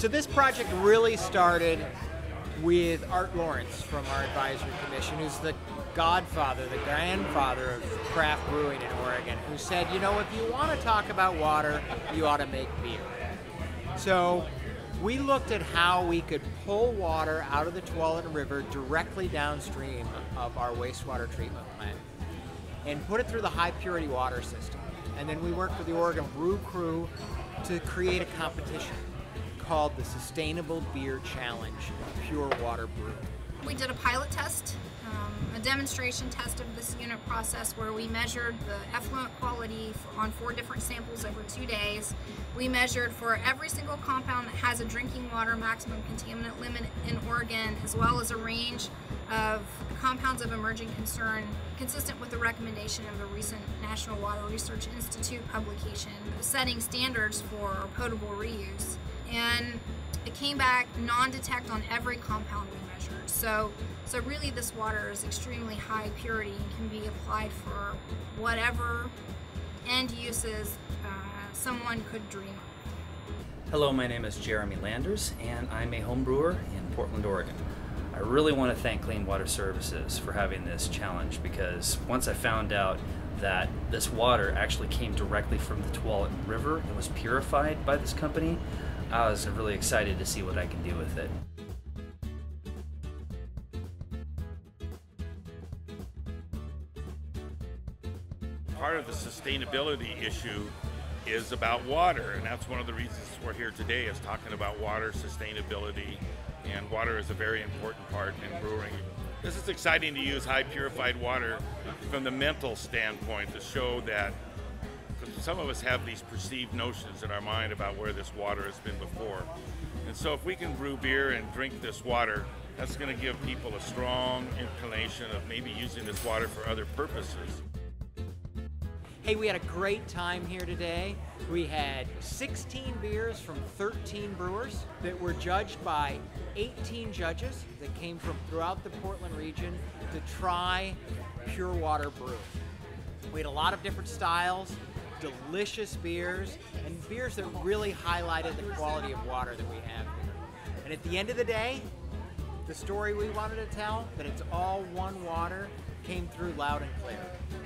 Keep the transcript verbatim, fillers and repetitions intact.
So this project really started with Art Lawrence from our advisory commission, who's the godfather, the grandfather of craft brewing in Oregon, who said, you know, if you want to talk about water, you ought to make beer. So we looked at how we could pull water out of the Tualatin River directly downstream of our wastewater treatment plant and put it through the high purity water system. And then we worked with the Oregon Brew crew to create a competition called the Sustainable Beer Challenge Pure Water Brew. We did a pilot test, um, a demonstration test of this unit process where we measured the effluent quality on four different samples over two days. We measured for every single compound that has a drinking water maximum contaminant limit in Oregon, as well as a range of compounds of emerging concern consistent with the recommendation of a recent National Water Research Institute publication setting standards for potable reuse. And it came back non-detect on every compound we measured. So, so really this water is extremely high purity and can be applied for whatever end uses uh, someone could dream of. Hello, my name is Jeremy Landers and I'm a home brewer in Portland, Oregon. I really want to thank Clean Water Services for having this challenge, because once I found out that this water actually came directly from the Tualatin River and was purified by this company, I was really excited to see what I can do with it. Part of the sustainability issue is about water, and that's one of the reasons we're here today, is talking about water sustainability, and water is a very important part in brewing. This is exciting to use high purified water from the mental standpoint to show that some of us have these perceived notions in our mind about where this water has been before. And so if we can brew beer and drink this water, that's going to give people a strong inclination of maybe using this water for other purposes. Hey, we had a great time here today. We had sixteen beers from thirteen brewers that were judged by eighteen judges that came from throughout the Portland region to try pure water brew. We had a lot of different styles, delicious beers, and beers that really highlighted the quality of water that we have here. And at the end of the day, the story we wanted to tell, that it's all one water, came through loud and clear.